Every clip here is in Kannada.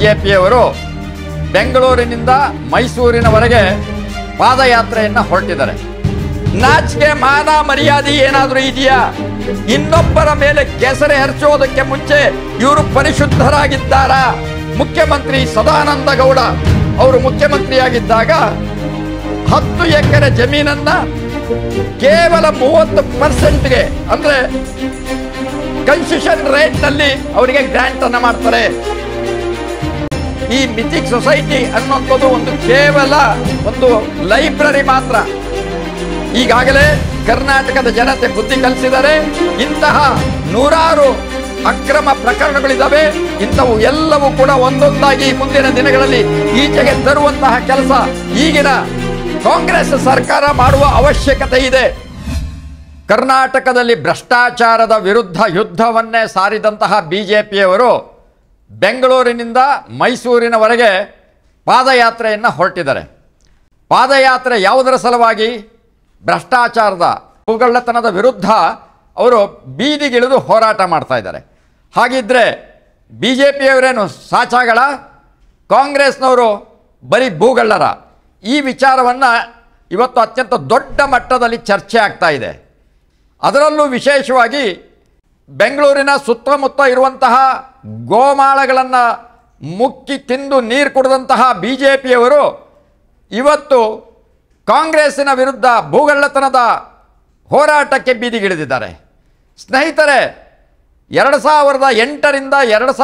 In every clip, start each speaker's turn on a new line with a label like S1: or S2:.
S1: ಬಿಜೆಪಿಯವರು ಬೆಂಗಳೂರಿನಿಂದ ಮೈಸೂರಿನವರೆಗೆ ಪಾದಯಾತ್ರೆಯನ್ನು ಹೊರಟಿದ್ದಾರೆ. ನಾಚಿಕೆ ಮಾನ ಮರ್ಯಾದೆ ಏನಾದರೂ ಇದೆಯಾ? ಇನ್ನೊಬ್ಬರ ಮೇಲೆ ಕೆಸರೆ ಹರಿಸೋದಕ್ಕೆ ಮುಂಚೆ ಇವರು ಪರಿಶುದ್ಧರಾಗಿದ್ದಾರಾ? ಮುಖ್ಯಮಂತ್ರಿ ಸದಾನಂದ ಗೌಡ ಅವರು ಮುಖ್ಯಮಂತ್ರಿಯಾಗಿದ್ದಾಗ 10 ಎಕರೆ ಜಮೀನನ್ನ ಕೇವಲ 30%ಗೆ ಅಂದ್ರೆ ಕನ್ಸೆಷನ್ ರೇಟ್ ನಲ್ಲಿ ಅವರಿಗೆ ಗ್ರಾಂಟ್ ಅನ್ನ ಮಾಡ್ತಾರೆ. ಈ ಮಿಥಿಕ್ ಸೊಸೈಟಿ ಅನ್ನುವಂಥದ್ದು ಒಂದು ಕೇವಲ ಒಂದು ಲೈಬ್ರರಿ ಮಾತ್ರ. ಈಗಾಗಲೇ ಕರ್ನಾಟಕದ ಜನತೆ ಬುದ್ಧಿ ಕಲಿಸಿದರೆ ಇಂತಹ ನೂರಾರು ಅಕ್ರಮ ಪ್ರಕರಣಗಳಿದ್ದಾವೆ. ಇಂಥವು ಎಲ್ಲವೂ ಕೂಡ ಒಂದೊಂದಾಗಿ ಮುಂದಿನ ದಿನಗಳಲ್ಲಿ ಈಚೆಗೆ ತರುವಂತಹ ಕೆಲಸ ಈಗಿನ ಕಾಂಗ್ರೆಸ್ ಸರ್ಕಾರ ಮಾಡುವ ಅವಶ್ಯಕತೆ ಇದೆ. ಕರ್ನಾಟಕದಲ್ಲಿ ಭ್ರಷ್ಟಾಚಾರದ ವಿರುದ್ಧ ಯುದ್ಧವನ್ನೇ ಸಾರಿದಂತಹ ಬಿಜೆಪಿಯವರು ಬೆಂಗಳೂರಿನಿಂದ ಮೈಸೂರಿನವರೆಗೆ ಪಾದಯಾತ್ರೆಯನ್ನು ಹೊರಟಿದ್ದಾರೆ. ಪಾದಯಾತ್ರೆ ಯಾವುದರ ಸಲುವಾಗಿ? ಭ್ರಷ್ಟಾಚಾರದ ಭೂಗಳ್ಳತನದ ವಿರುದ್ಧ ಅವರು ಬೀದಿಗಿಳಿದು ಹೋರಾಟ ಮಾಡ್ತಾ ಇದ್ದಾರೆ. ಹಾಗಿದ್ರೆ ಬಿಜೆಪಿಯವರೇನು ಸಾಚಾಗಳ? ಕಾಂಗ್ರೆಸ್ನವರು ಬರೀ ಭೂಗಳ್ಳರ? ಈ ವಿಚಾರವನ್ನು ಇವತ್ತು ಅತ್ಯಂತ ದೊಡ್ಡ ಮಟ್ಟದಲ್ಲಿ ಚರ್ಚೆ ಆಗ್ತಾ ಇದೆ. ಅದರಲ್ಲೂ ವಿಶೇಷವಾಗಿ ಬೆಂಗಳೂರಿನ ಸುತ್ತಮುತ್ತ ಇರುವಂತಹ ಗೋಮಾಳಗಳನ್ನು ಮುಕ್ಕಿ ತಿಂದು ನೀರು ಕುಡಿದಂತಹ ಬಿಜೆಪಿಯವರು ಇವತ್ತು ಕಾಂಗ್ರೆಸ್ಸಿನ ವಿರುದ್ಧ ಭೂಗಳ್ಳತನದ ಹೋರಾಟಕ್ಕೆ ಬೀದಿಗಿಳಿದಿದ್ದಾರೆ. ಸ್ನೇಹಿತರೆ, 2008ರಿಂದ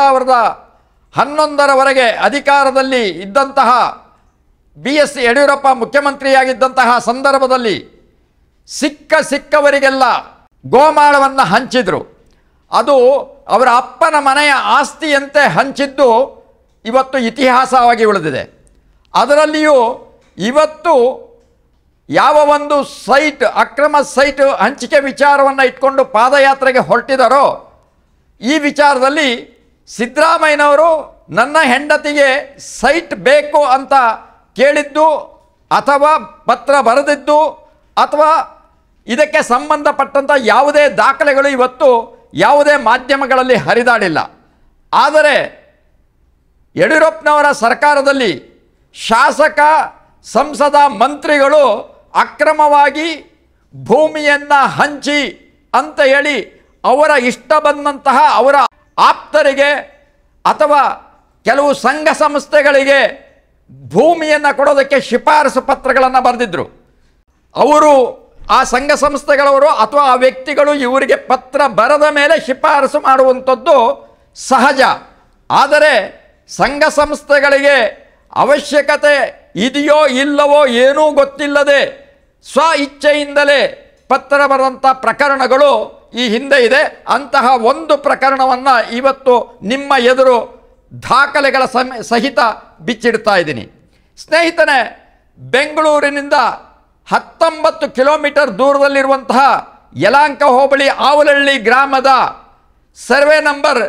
S1: 2011ರವರೆಗೆ ಅಧಿಕಾರದಲ್ಲಿ ಇದ್ದಂತಹ BS ಯಡಿಯೂರಪ್ಪ ಮುಖ್ಯಮಂತ್ರಿಯಾಗಿದ್ದಂತಹ ಸಂದರ್ಭದಲ್ಲಿ ಸಿಕ್ಕವರಿಗೆಲ್ಲ ಗೋಮಾಳವನ್ನು ಹಂಚಿದ್ರು. ಅದು ಅವರ ಅಪ್ಪನ ಮನೆಯ ಆಸ್ತಿಯಂತೆ ಹಂಚಿದ್ದು ಇವತ್ತು ಇತಿಹಾಸವಾಗಿ ಉಳಿದಿದೆ. ಅದರಲ್ಲಿಯೂ ಇವತ್ತು ಯಾವ ಒಂದು ಸೈಟ್ ಅಕ್ರಮ ಸೈಟ್ ಹಂಚಿಕೆ ವಿಚಾರವನ್ನು ಇಟ್ಕೊಂಡು ಪಾದಯಾತ್ರೆಗೆ ಹೊರಟಿದ್ದಾರೋ ಈ ವಿಚಾರದಲ್ಲಿ ಸಿದ್ದರಾಮಯ್ಯನವರು ನನ್ನ ಹೆಂಡತಿಗೆ ಸೈಟ್ ಬೇಕು ಅಂತ ಕೇಳಿದ್ದು ಅಥವಾ ಪತ್ರ ಬರೆದಿದ್ದು ಅಥವಾ ಇದಕ್ಕೆ ಸಂಬಂಧಪಟ್ಟಂಥ ಯಾವುದೇ ದಾಖಲೆಗಳು ಇವತ್ತು ಯಾವುದೇ ಮಾಧ್ಯಮಗಳಲ್ಲಿ ಹರಿದಾಡಿಲ್ಲ. ಆದರೆ ಯಡಿಯೂರಪ್ಪನವರ ಸರ್ಕಾರದಲ್ಲಿ ಶಾಸಕ ಸಂಸದ ಮಂತ್ರಿಗಳು ಅಕ್ರಮವಾಗಿ ಭೂಮಿಯನ್ನು ಹಂಚಿ ಅಂತ ಹೇಳಿ ಅವರ ಇಷ್ಟ ಬಂದಂತಹ ಅವರ ಆಪ್ತರಿಗೆ ಅಥವಾ ಕೆಲವು ಸಂಘ ಸಂಸ್ಥೆಗಳಿಗೆ ಭೂಮಿಯನ್ನು ಕೊಡೋದಕ್ಕೆ ಶಿಫಾರಸು ಪತ್ರಗಳನ್ನು ಬರೆದಿದ್ರು. ಅವರು ಆ ಸಂಘ ಸಂಸ್ಥೆಗಳವರು ಅಥವಾ ಆ ವ್ಯಕ್ತಿಗಳು ಇವರಿಗೆ ಪತ್ರ ಬರೆದ ಮೇಲೆ ಶಿಫಾರಸು ಮಾಡುವಂಥದ್ದು ಸಹಜ. ಆದರೆ ಸಂಘ ಸಂಸ್ಥೆಗಳಿಗೆ ಅವಶ್ಯಕತೆ ಇದೆಯೋ ಇಲ್ಲವೋ ಏನೂ ಗೊತ್ತಿಲ್ಲದೆ ಸ್ವ ಇಚ್ಛೆಯಿಂದಲೇ ಪತ್ರ ಬರೆದಂಥ ಪ್ರಕರಣಗಳು ಈ ಹಿಂದೆ ಇದೆ. ಅಂತಹ ಒಂದು ಪ್ರಕರಣವನ್ನು ಇವತ್ತು ನಿಮ್ಮ ಎದುರು ದಾಖಲೆಗಳ ಸಹಿತ ಬಿಚ್ಚಿಡ್ತಾ ಇದ್ದೀನಿ. ಸ್ನೇಹಿತರೆ, ಬೆಂಗಳೂರಿನಿಂದ 19 ಕಿಲೋಮೀಟರ್ ದೂರದಲ್ಲಿರುವಂತಹ ಯಲಹಂಕ ಹೋಬಳಿ ಆವಲಹಳ್ಳಿ ಗ್ರಾಮದ ಸರ್ವೆ ನಂಬರ್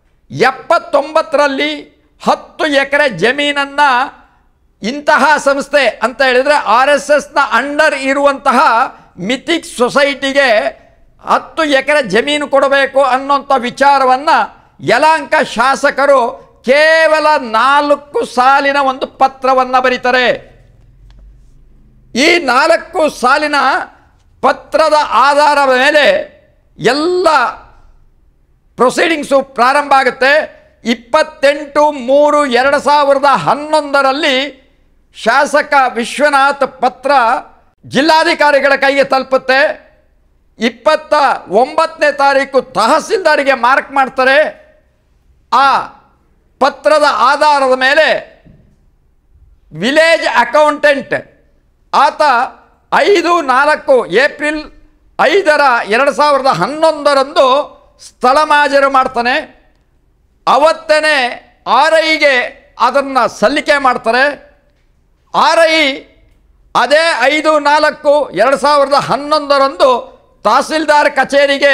S1: 79ರಲ್ಲಿ 10 ಎಕರೆ ಜಮೀನನ್ನು ಇಂತಹ ಸಂಸ್ಥೆ ಅಂತ ಹೇಳಿದರೆ RSSನ ಅಂಡರ್ ಇರುವಂತಹ ಮಿಥಿಕ್ ಸೊಸೈಟಿಗೆ 10 ಎಕರೆ ಜಮೀನು ಕೊಡಬೇಕು ಅನ್ನೋಂಥ ವಿಚಾರವನ್ನು ಯಲಹಂಕ ಶಾಸಕರು ಕೇವಲ 4 ಸಾಲಿನ ಒಂದು ಪತ್ರವನ್ನು ಬರೀತಾರೆ. ಈ 4 ಸಾಲಿನ ಪತ್ರದ ಆಧಾರದ ಮೇಲೆ ಎಲ್ಲ ಪ್ರೊಸೀಡಿಂಗ್ಸು ಪ್ರಾರಂಭ ಆಗುತ್ತೆ. 28/3/2011ರಲ್ಲಿ ಶಾಸಕ ವಿಶ್ವನಾಥ್ ಪತ್ರ ಜಿಲ್ಲಾಧಿಕಾರಿಗಳ ಕೈಗೆ ತಲುಪುತ್ತೆ. 29ನೇ ತಾರೀಕು ತಹಸೀಲ್ದಾರಿಗೆ ಮಾರ್ಕ್ ಮಾಡ್ತಾರೆ. ಆ ಪತ್ರದ ಆಧಾರದ ಮೇಲೆ ವಿಲೇಜ್ ಅಕೌಂಟೆಂಟ್ ಆತ 5/4 ಏಪ್ರಿಲ್ 2011ರಂದು ಸ್ಥಳ ಮಾಜರು ಮಾಡ್ತಾನೆ. ಅವತ್ತೇ RIಗೆ ಅದನ್ನು ಸಲ್ಲಿಕೆ ಮಾಡ್ತಾರೆ. RI ಅದೇ 5/4/2011ರಂದು ತಹಸೀಲ್ದಾರ್ ಕಚೇರಿಗೆ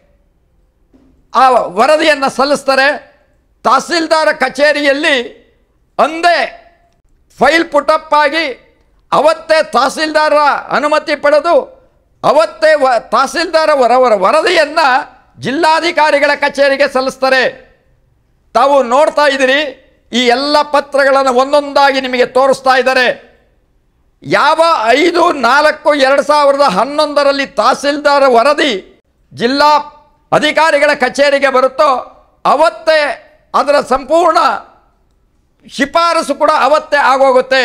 S1: ಆ ವರದಿಯನ್ನು ಸಲ್ಲಿಸ್ತಾರೆ. ತಹಸೀಲ್ದಾರ್ ಕಚೇರಿಯಲ್ಲಿ ಒಂದೇ ಫೈಲ್ ಪುಟಪ್ ಆಗಿ ಅವತ್ತೇ ತಹಸೀಲ್ದಾರರ ಅನುಮತಿ ಪಡೆದು ಅವತ್ತೇ ತಹಸೀಲ್ದಾರ್ ವರದಿಯನ್ನು ಜಿಲ್ಲಾಧಿಕಾರಿಗಳ ಕಚೇರಿಗೆ ಸಲ್ಲಿಸ್ತಾರೆ. ತಾವು ನೋಡ್ತಾ ಇದ್ದೀರಿ, ಈ ಎಲ್ಲ ಪತ್ರಗಳನ್ನು ಒಂದೊಂದಾಗಿ ನಿಮಗೆ ತೋರಿಸ್ತಾ ಇದ್ದಾರೆ. ಯಾವ 5/4/2011 ತಹಸೀಲ್ದಾರ್ ವರದಿ ಜಿಲ್ಲಾ ಅಧಿಕಾರಿಗಳ ಕಚೇರಿಗೆ ಬರುತ್ತೋ ಅವತ್ತೇ ಅದರ ಸಂಪೂರ್ಣ ಶಿಫಾರಸು ಕೂಡ ಅವತ್ತೇ ಆಗೋಗುತ್ತೆ.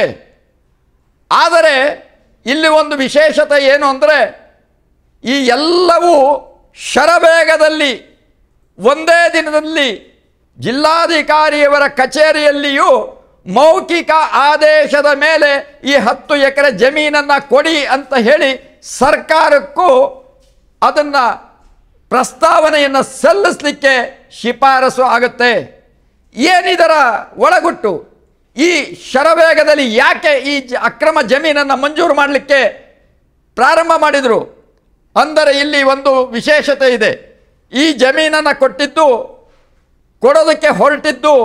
S1: ಆದರೆ ಇಲ್ಲಿ ಒಂದು ವಿಶೇಷತೆ ಏನು ಅಂದರೆ, ಈ ಎಲ್ಲವೂ ಶರವೇಗದಲ್ಲಿ ಒಂದೇ ದಿನದಲ್ಲಿ ಜಿಲ್ಲಾಧಿಕಾರಿಯವರ ಕಚೇರಿಯಲ್ಲಿಯೂ ಮೌಖಿಕ ಆದೇಶದ ಮೇಲೆ ಈ 10 ಎಕರೆ ಜಮೀನನ್ನು ಕೊಡಿ ಅಂತ ಹೇಳಿ ಸರ್ಕಾರಕ್ಕೂ ಅದನ್ನು ಪ್ರಸ್ತಾವನೆಯನ್ನು ಸಲ್ಲಿಸಲಿಕ್ಕೆ ಶಿಫಾರಸು ಆಗುತ್ತೆ. ಏನಿದರ ಒಳಗುಟ್ಟು? ಈ ಶರವೇಗದಲ್ಲಿ ಯಾಕೆ ಈ ಅಕ್ರಮ ಜಮೀನನ್ನು ಮಂಜೂರು ಮಾಡಲಿಕ್ಕೆ ಪ್ರಾರಂಭ ಮಾಡಿದರು ಅಂದರೆ ಇಲ್ಲಿ ಒಂದು ವಿಶೇಷತೆ ಇದೆ. ಈ ಜಮೀನನ್ನು ಕೊಡೋದಕ್ಕೆ ಹೊರಟಿದ್ದು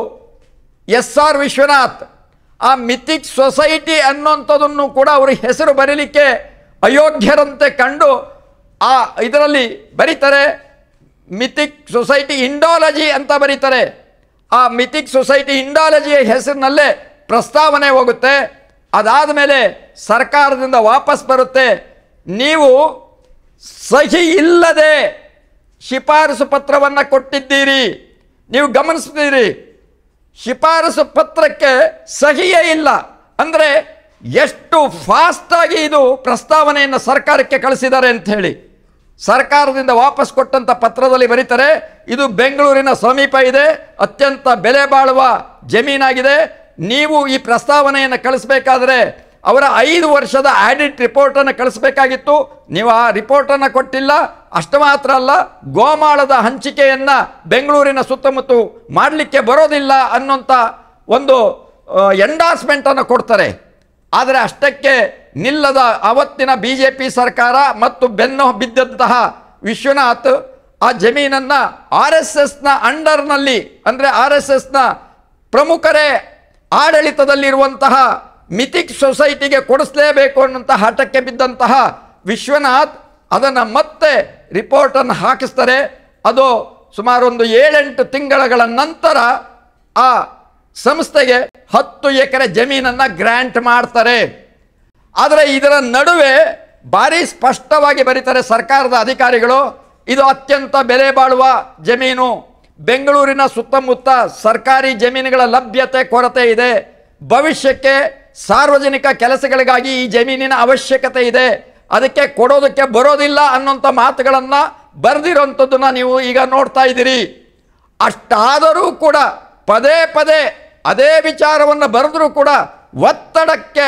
S1: SR ವಿಶ್ವನಾಥ್. ಆ ಮಿಥಿಕ್ ಸೊಸೈಟಿ ಅನ್ನೋಂಥದನ್ನು ಕೂಡ ಅವರು ಹೆಸರು ಬರೀಲಿಕ್ಕೆ ಅಯೋಗ್ಯರಂತೆ ಕಂಡು ಆ ಇದರಲ್ಲಿ ಬರೀತಾರೆ ಮಿಥಿಕ್ ಸೊಸೈಟಿ ಇಂಡಾಲಜಿ ಅಂತ ಬರೀತಾರೆ. ಆ ಮಿಥಿಕ್ ಸೊಸೈಟಿ ಇಂಡಾಲಜಿಯ ಹೆಸರಿನಲ್ಲೇ ಪ್ರಸ್ತಾವನೆ ಹೋಗುತ್ತೆ. ಅದಾದ ಮೇಲೆ ಸರ್ಕಾರದಿಂದ ವಾಪಸ್ ಬರುತ್ತೆ. ನೀವು ಸಹಿ ಇಲ್ಲದೆ ಶಿಫಾರಸು ಪತ್ರವನ್ನು ಕೊಟ್ಟಿದ್ದೀರಿ. ನೀವು ಗಮನಿಸ್ತೀರಿ, ಶಿಫಾರಸು ಪತ್ರಕ್ಕೆ ಸಹಿಯೇ ಇಲ್ಲ. ಅಂದರೆ ಎಷ್ಟು ಫಾಸ್ಟಾಗಿ ಇದು ಪ್ರಸ್ತಾವನೆಯನ್ನು ಸರ್ಕಾರಕ್ಕೆ ಕಳಿಸಿದ್ದಾರೆ ಅಂತ ಹೇಳಿ. ಸರ್ಕಾರದಿಂದ ವಾಪಸ್ ಕೊಟ್ಟಂಥ ಪತ್ರದಲ್ಲಿ ಬರೀತಾರೆ, ಇದು ಬೆಂಗಳೂರಿನ ಸಮೀಪ ಇದೆ, ಅತ್ಯಂತ ಬೆಲೆ ಬಾಳುವ ಜಮೀನಾಗಿದೆ. ನೀವು ಈ ಪ್ರಸ್ತಾವನೆಯನ್ನು ಕಳಿಸಬೇಕಾದ್ರೆ ಅವರ 5 ವರ್ಷದ ಆಡಿಟ್ ರಿಪೋರ್ಟನ್ನು ಕಳಿಸಬೇಕಾಗಿತ್ತು. ನೀವು ಆ ರಿಪೋರ್ಟನ್ನು ಕೊಟ್ಟಿಲ್ಲ. ಅಷ್ಟು ಮಾತ್ರ ಅಲ್ಲ, ಗೋಮಾಳದ ಹಂಚಿಕೆಯನ್ನು ಬೆಂಗಳೂರಿನ ಸುತ್ತಮುತ್ತ ಮಾಡಲಿಕ್ಕೆ ಬರೋದಿಲ್ಲ ಅನ್ನೋಂಥ ಒಂದು ಎಂಡಾರ್ಸ್ಮೆಂಟನ್ನು ಕೊಡ್ತಾರೆ. ಆದರೆ ಅಷ್ಟಕ್ಕೆ ನಿಲ್ಲದ ಅವತ್ತಿನ BJP ಸರ್ಕಾರ ಮತ್ತು ಬೆನ್ನು ಬಿದ್ದಂತಹ ವಿಶ್ವನಾಥ್ ಆ ಜಮೀನನ್ನು RSSನ ಅಂಡರ್ನಲ್ಲಿ, ಅಂದರೆ RSSನ ಪ್ರಮುಖರೇ ಆಡಳಿತದಲ್ಲಿರುವಂತಹ ಮಿಥಿಕ್ ಸೊಸೈಟಿಗೆ ಕೊಡಿಸಲೇಬೇಕು ಅನ್ನೋಂಥ ಹಠಕ್ಕೆ ಬಿದ್ದಂತಹ ವಿಶ್ವನಾಥ್ ಅದನ್ನು ಮತ್ತೆ ರಿಪೋರ್ಟನ್ನು ಹಾಕಿಸ್ತಾರೆ. ಅದು ಸುಮಾರು ಒಂದು 7-8 ತಿಂಗಳ ನಂತರ ಆ ಸಂಸ್ಥೆಗೆ 10 ಎಕರೆ ಜಮೀನನ್ನು ಗ್ರ್ಯಾಂಟ್ ಮಾಡ್ತಾರೆ. ಆದರೆ ಇದರ ನಡುವೆ ಭಾರಿ ಸ್ಪಷ್ಟವಾಗಿ ಬರೀತಾರೆ ಸರ್ಕಾರದ ಅಧಿಕಾರಿಗಳು, ಇದು ಅತ್ಯಂತ ಬೆಲೆ ಬಾಳುವ ಜಮೀನು, ಬೆಂಗಳೂರಿನ ಸುತ್ತಮುತ್ತ ಸರ್ಕಾರಿ ಜಮೀನುಗಳ ಲಭ್ಯತೆ ಕೊರತೆ ಇದೆ, ಭವಿಷ್ಯಕ್ಕೆ ಸಾರ್ವಜನಿಕ ಕೆಲಸಗಳಿಗಾಗಿ ಈ ಜಮೀನಿನ ಅವಶ್ಯಕತೆ ಇದೆ, ಅದಕ್ಕೆ ಕೊಡೋದಕ್ಕೆ ಬರೋದಿಲ್ಲ ಅನ್ನೋಂಥ ಮಾತುಗಳನ್ನು ಬರೆದಿರೋಂಥದ್ದನ್ನು ನೀವು ಈಗ ನೋಡ್ತಾ ಇದ್ದೀರಿ. ಅಷ್ಟಾದರೂ ಕೂಡ ಪದೇ ಪದೇ ಅದೇ ವಿಚಾರವನ್ನು ಬರೆದರೂ ಕೂಡ ಒತ್ತಡಕ್ಕೆ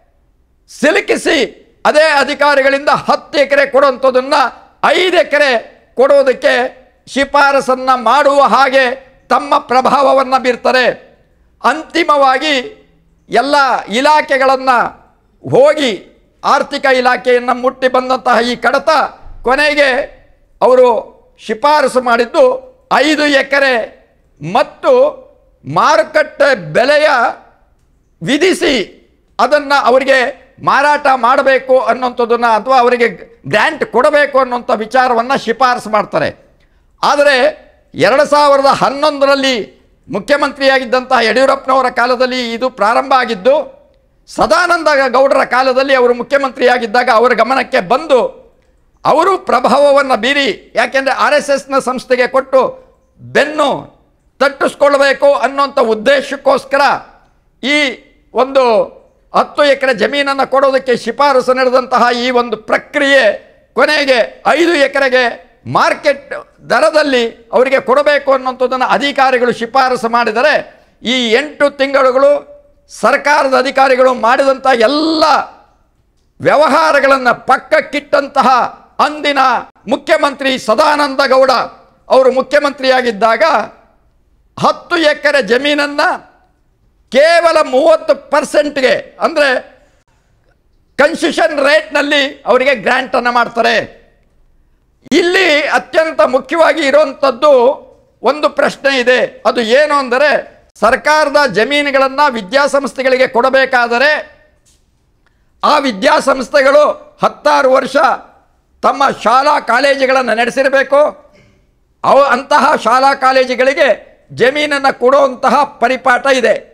S1: ಸಿಲುಕಿಸಿ ಅದೇ ಅಧಿಕಾರಿಗಳಿಂದ 10 ಎಕರೆ ಕೊಡುವಂಥದ್ದನ್ನು 5 ಎಕರೆ ಕೊಡೋದಕ್ಕೆ ಶಿಫಾರಸನ್ನು ಮಾಡುವ ಹಾಗೆ ತಮ್ಮ ಪ್ರಭಾವವನ್ನು ಬೀರ್ತಾರೆ. ಅಂತಿಮವಾಗಿ ಎಲ್ಲ ಇಲಾಖೆಗಳನ್ನು ಹೋಗಿ ಆರ್ಥಿಕ ಇಲಾಖೆಯನ್ನು ಮುಟ್ಟಿ ಬಂದಂತಹ ಈ ಕಡತ ಕೊನೆಗೆ ಅವರು ಶಿಫಾರಸು ಮಾಡಿದ್ದು 5 ಎಕರೆ ಮತ್ತು ಮಾರುಕಟ್ಟೆ ಬೆಲೆಯ ವಿಧಿಸಿ ಅದನ್ನು ಅವರಿಗೆ ಮಾರಾಟ ಮಾಡಬೇಕು ಅನ್ನೋಂಥದ್ದನ್ನು ಅಥವಾ ಅವರಿಗೆ ಗ್ರ್ಯಾಂಟ್ ಕೊಡಬೇಕು ಅನ್ನೋಂಥ ವಿಚಾರವನ್ನು ಶಿಫಾರಸು ಮಾಡ್ತಾರೆ. ಆದರೆ 2011ರಲ್ಲಿ ಮುಖ್ಯಮಂತ್ರಿಯಾಗಿದ್ದಂತಹ ಯಡಿಯೂರಪ್ಪನವರ ಕಾಲದಲ್ಲಿ ಇದು ಪ್ರಾರಂಭ ಆಗಿದ್ದು, ಸದಾನಂದ ಗೌಡರ ಕಾಲದಲ್ಲಿ ಅವರು ಮುಖ್ಯಮಂತ್ರಿಯಾಗಿದ್ದಾಗ ಅವರ ಗಮನಕ್ಕೆ ಬಂದು ಅವರು ಪ್ರಭಾವವನ್ನು ಬೀರಿ, ಯಾಕೆಂದರೆ RSSನ ಸಂಸ್ಥೆಗೆ ಕೊಟ್ಟು ಬೆನ್ನು ತಟ್ಟಿಸ್ಕೊಳ್ಬೇಕು ಅನ್ನೋಂಥ ಉದ್ದೇಶಕ್ಕೋಸ್ಕರ ಈ ಒಂದು 10 ಎಕರೆ ಜಮೀನನ್ನು ಕೊಡೋದಕ್ಕೆ ಶಿಫಾರಸು ನಡೆದಂತಹ ಈ ಒಂದು ಪ್ರಕ್ರಿಯೆ ಕೊನೆಗೆ 5 ಎಕರೆಗೆ ಮಾರ್ಕೆಟ್ ದರದಲ್ಲಿ ಅವರಿಗೆ ಕೊಡಬೇಕು ಅನ್ನೋಂಥದ್ದನ್ನು ಅಧಿಕಾರಿಗಳು ಶಿಫಾರಸು ಮಾಡಿದರೆ ಈ 8 ತಿಂಗಳುಗಳು ಸರ್ಕಾರದ ಅಧಿಕಾರಿಗಳು ಮಾಡಿದಂಥ ಎಲ್ಲ ವ್ಯವಹಾರಗಳನ್ನು ಪಕ್ಕಕ್ಕಿಟ್ಟಂತಹ ಅಂದಿನ ಮುಖ್ಯಮಂತ್ರಿ ಸದಾನಂದ ಗೌಡ ಅವರು ಮುಖ್ಯಮಂತ್ರಿಯಾಗಿದ್ದಾಗ 10 ಎಕರೆ ಜಮೀನನ್ನು ಕೇವಲ 30%ಗೆ ಅಂದರೆ ಕನ್ಸೆಷನ್ ರೇಟ್ನಲ್ಲಿ ಅವರಿಗೆ ಗ್ರ್ಯಾಂಟನ್ನು ಮಾಡ್ತಾರೆ. ಇಲ್ಲಿ ಅತ್ಯಂತ ಮುಖ್ಯವಾಗಿ ಇರುವಂಥದ್ದು ಒಂದು ಪ್ರಶ್ನೆ ಇದೆ. ಅದು ಏನು ಅಂದರೆ, ಸರ್ಕಾರದ ಜಮೀನುಗಳನ್ನು ವಿದ್ಯಾಸಂಸ್ಥೆಗಳಿಗೆ ಕೊಡಬೇಕಾದರೆ ಆ ವಿದ್ಯಾಸಂಸ್ಥೆಗಳು 16 ವರ್ಷ ತಮ್ಮ ಶಾಲಾ ಕಾಲೇಜುಗಳನ್ನು ನಡೆಸಿರಬೇಕು. ಅಂತಹ ಶಾಲಾ ಕಾಲೇಜುಗಳಿಗೆ ಜಮೀನನ್ನು ಕೊಡುವಂತಹ ಪರಿಪಾಠ ಇದೆ.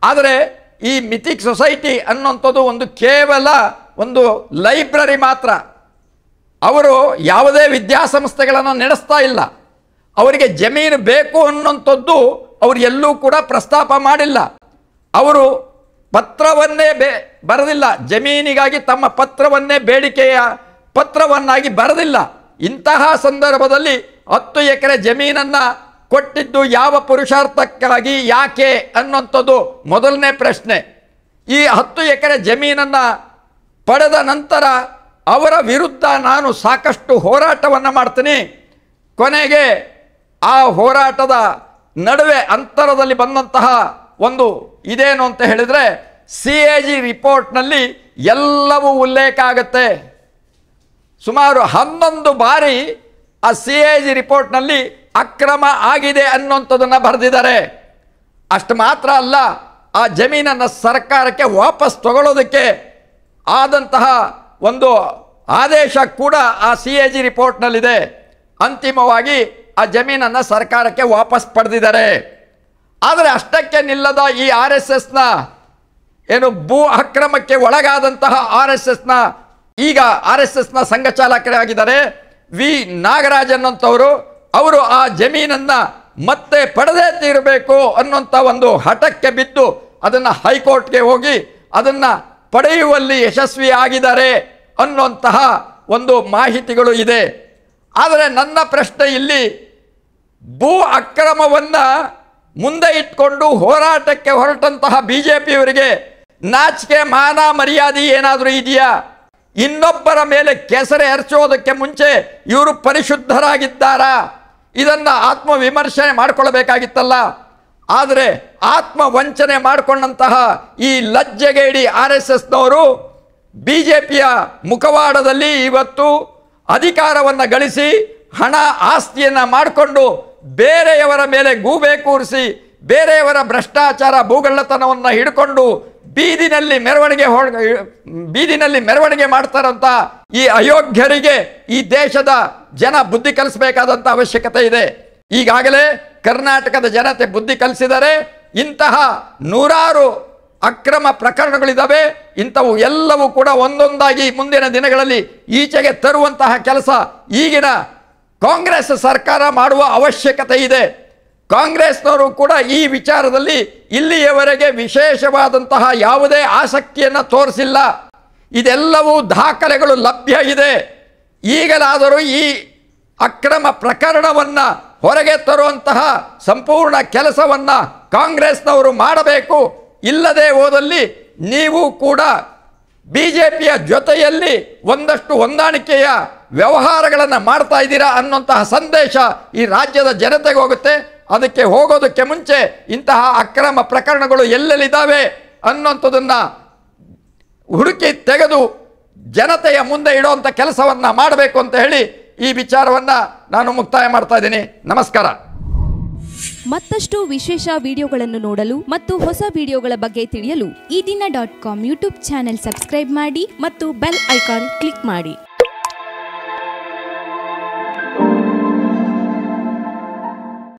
S1: ಆದರೆ ಈ ಮಿಥಿಕ್ ಸೊಸೈಟಿ ಅನ್ನುವಂಥದ್ದು ಒಂದು ಕೇವಲ ಒಂದು ಲೈಬ್ರರಿ ಮಾತ್ರ. ಅವರು ಯಾವುದೇ ವಿದ್ಯಾಸಂಸ್ಥೆಗಳನ್ನು ನಡೆಸ್ತಾ ಇಲ್ಲ. ಅವರಿಗೆ ಜಮೀನು ಬೇಕು ಅನ್ನುವಂಥದ್ದು ಅವರು ಎಲ್ಲೂ ಕೂಡ ಪ್ರಸ್ತಾಪ ಮಾಡಿಲ್ಲ. ಅವರು ಪತ್ರವನ್ನೇ ಬರೆದಿಲ್ಲ, ಜಮೀನಿಗಾಗಿ ತಮ್ಮ ಪತ್ರವನ್ನೇ ಬೇಡಿಕೆಯ ಪತ್ರವನ್ನಾಗಿ ಬರೆದಿಲ್ಲ. ಇಂತಹ ಸಂದರ್ಭದಲ್ಲಿ 10 ಎಕರೆ ಜಮೀನನ್ನು ಕೊಟ್ಟಿದ್ದು ಯಾವ ಪುರುಷಾರ್ಥಕ್ಕಾಗಿ, ಯಾಕೆ ಅನ್ನುವಂಥದ್ದು ಮೊದಲನೇ ಪ್ರಶ್ನೆ. ಈ 10 ಎಕರೆ ಜಮೀನನ್ನು ಪಡೆದ ನಂತರ ಅವರ ವಿರುದ್ಧ ನಾನು ಸಾಕಷ್ಟು ಹೋರಾಟವನ್ನು ಮಾಡ್ತೀನಿ. ಕೊನೆಗೆ ಆ ಹೋರಾಟದ ನಡುವೆ ಅಂತರದಲ್ಲಿ ಬಂದಂತಹ ಒಂದು ಇದೇನು ಅಂತ ಹೇಳಿದರೆ, CAG ರಿಪೋರ್ಟ್ನಲ್ಲಿ ಎಲ್ಲವೂ ಉಲ್ಲೇಖ ಆಗುತ್ತೆ. ಸುಮಾರು 11 ಬಾರಿ ಆ CAG ರಿಪೋರ್ಟ್ನಲ್ಲಿ ಅಕ್ರಮ ಆಗಿದೆ ಅನ್ನುವಂಥದ್ದನ್ನು ಬರೆದಿದ್ದಾರೆ. ಅಷ್ಟು ಮಾತ್ರ ಅಲ್ಲ, ಆ ಜಮೀನನ್ನು ಸರ್ಕಾರಕ್ಕೆ ವಾಪಸ್ ತಗೊಳ್ಳೋದಕ್ಕೆ ಆದಂತಹ ಒಂದು ಆದೇಶ ಕೂಡ ಆ CAG ರಿಪೋರ್ಟ್ನಲ್ಲಿದೆ. ಅಂತಿಮವಾಗಿ ಆ ಜಮೀನನ್ನು ಸರ್ಕಾರಕ್ಕೆ ವಾಪಸ್ ಪಡೆದಿದ್ದಾರೆ. ಆದರೆ ಅಷ್ಟಕ್ಕೆ ನಿಲ್ಲದ ಈ RSSನ ಏನು ಭೂ ಅಕ್ರಮಕ್ಕೆ ಒಳಗಾದಂತಹ RSSನ ಈಗ RSSನ ಸಂಘಚಾಲಕರಾಗಿದ್ದಾರೆ ವಿ ನಾಗರಾಜನ್ ಅಂತವರು. ಅವರು ಆ ಜಮೀನನ್ನು ಮತ್ತೆ ಪಡೆದೇ ತೀರಬೇಕು ಅನ್ನುವಂಥ ಒಂದು ಹಠಕ್ಕೆ ಬಿದ್ದು ಅದನ್ನು ಹೈಕೋರ್ಟ್ಗೆ ಹೋಗಿ ಅದನ್ನು ಪಡೆಯುವಲ್ಲಿ ಯಶಸ್ವಿಯಾಗಿದ್ದಾರೆ ಅನ್ನುವಂತಹ ಒಂದು ಮಾಹಿತಿಗಳು ಇದೆ. ಆದರೆ ನನ್ನ ಪ್ರಶ್ನೆ ಇಲ್ಲಿ, ಭೂ ಅಕ್ರಮವನ್ನು ಮುಂದೆ ಇಟ್ಕೊಂಡು ಹೋರಾಟಕ್ಕೆ ಹೊರಟಂತಹ BJPಯವರಿಗೆ ನಾಚಿಕೆ ಮಾನ ಮರ್ಯಾದೆ ಏನಾದರೂ ಇದೆಯಾ? ಇನ್ನೊಬ್ಬರ ಮೇಲೆ ಕೆಸರೆ ಎರಚೋದಕ್ಕೆ ಮುಂಚೆ ಇವರು ಪರಿಶುದ್ಧರಾಗಿದ್ದಾರಾ? ಇದನ್ನು ಆತ್ಮವಿಮರ್ಶನೆ ಮಾಡಿಕೊಳ್ಳಬೇಕಾಗಿತ್ತಲ್ಲ. ಆದರೆ ಆತ್ಮವಂಚನೆ ಮಾಡಿಕೊಂಡಂತಹ ಈ ಲಜ್ಜೆಗೇಡಿ RSSನವರು BJPಯ ಮುಖವಾಡದಲ್ಲಿ ಇವತ್ತು ಅಧಿಕಾರವನ್ನು ಗಳಿಸಿ ಹಣ ಆಸ್ತಿಯನ್ನು ಮಾಡಿಕೊಂಡು ಬೇರೆಯವರ ಮೇಲೆ ಗೂಬೆ ಕೂರಿಸಿ ಬೇರೆಯವರ ಭ್ರಷ್ಟಾಚಾರ ಭೂಗಳ್ಳತನವನ್ನು ಹಿಡ್ಕೊಂಡು ಬೀದಿನಲ್ಲಿ ಮೆರವಣಿಗೆ ಮಾಡ್ತಾರಂತ ಈ ಅಯೋಗ್ಯರಿಗೆ ಈ ದೇಶದ ಜನ ಬುದ್ಧಿ ಕಲಿಸಬೇಕಾದಂಥ ಅವಶ್ಯಕತೆ ಇದೆ. ಈಗಾಗಲೇ ಕರ್ನಾಟಕದ ಜನತೆ ಬುದ್ಧಿ ಕಲಿಸಿದರೆ ಇಂತಹ ನೂರಾರು ಅಕ್ರಮ ಪ್ರಕರಣಗಳಿದ್ದಾವೆ. ಇಂಥವು ಎಲ್ಲವೂ ಕೂಡ ಒಂದೊಂದಾಗಿ ಮುಂದಿನ ದಿನಗಳಲ್ಲಿ ಈಚೆಗೆ ತರುವಂತಹ ಕೆಲಸ ಈಗಿನ ಕಾಂಗ್ರೆಸ್ ಸರ್ಕಾರ ಮಾಡುವ ಅವಶ್ಯಕತೆ ಇದೆ. ಕಾಂಗ್ರೆಸ್ನವರು ಕೂಡ ಈ ವಿಚಾರದಲ್ಲಿ ಇಲ್ಲಿಯವರೆಗೆ ವಿಶೇಷವಾದಂತಹ ಯಾವುದೇ ಆಸಕ್ತಿಯನ್ನು ತೋರಿಸಿಲ್ಲ. ಇದೆಲ್ಲವೂ ದಾಖಲೆಗಳು ಲಭ್ಯ ಇದೆ. ಈಗಲಾದರೂ ಈ ಅಕ್ರಮ ಪ್ರಕರಣವನ್ನು ಹೊರಗೆ ತರುವಂತಹ ಸಂಪೂರ್ಣ ಕೆಲಸವನ್ನು ಕಾಂಗ್ರೆಸ್ನವರು ಮಾಡಬೇಕು. ಇಲ್ಲದೆ ಹೋದಲ್ಲಿ ನೀವು ಕೂಡ BJPಯ ಜೊತೆಯಲ್ಲಿ ಒಂದಷ್ಟು ಹೊಂದಾಣಿಕೆಯ ವ್ಯವಹಾರಗಳನ್ನು ಮಾಡ್ತಾ ಇದ್ದೀರಾ ಅನ್ನುವಂತಹ ಸಂದೇಶ ಈ ರಾಜ್ಯದ ಜನತೆಗೆ ಹೋಗುತ್ತೆ. ಅದಕ್ಕೆ ಹೋಗೋದಕ್ಕೆ ಮುಂಚೆ ಇಂತಹ ಅಕ್ರಮ ಪ್ರಕರಣಗಳು ಎಲ್ಲೆಲ್ಲಿದ್ದಾವೆ ಅನ್ನುವಂಥದ್ದನ್ನು ಹುಡುಕಿ ತೆಗೆದು ಜನತೆಯ ಮುಂದೆ ಇಡುವಂಥ ಕೆಲಸವನ್ನು ಮಾಡಬೇಕು ಅಂತ ಹೇಳಿ ಈ ವಿಚಾರವನ್ನು ನಾನು ಮುಕ್ತಾಯ ಮಾಡ್ತಾ ಇದ್ದೀನಿ. ನಮಸ್ಕಾರ.
S2: ಮತ್ತಷ್ಟು ವಿಶೇಷ ವಿಡಿಯೋಗಳನ್ನು ನೋಡಲು ಮತ್ತು ಹೊಸ ವಿಡಿಯೋಗಳ ಬಗ್ಗೆ ತಿಳಿಯಲು ಈ ದಿನ .com ಯೂಟ್ಯೂಬ್ ಚಾನೆಲ್ ಸಬ್ಸ್ಕ್ರೈಬ್ ಮಾಡಿ ಮತ್ತು ಬೆಲ್ ಐಕಾನ್ ಕ್ಲಿಕ್ ಮಾಡಿ.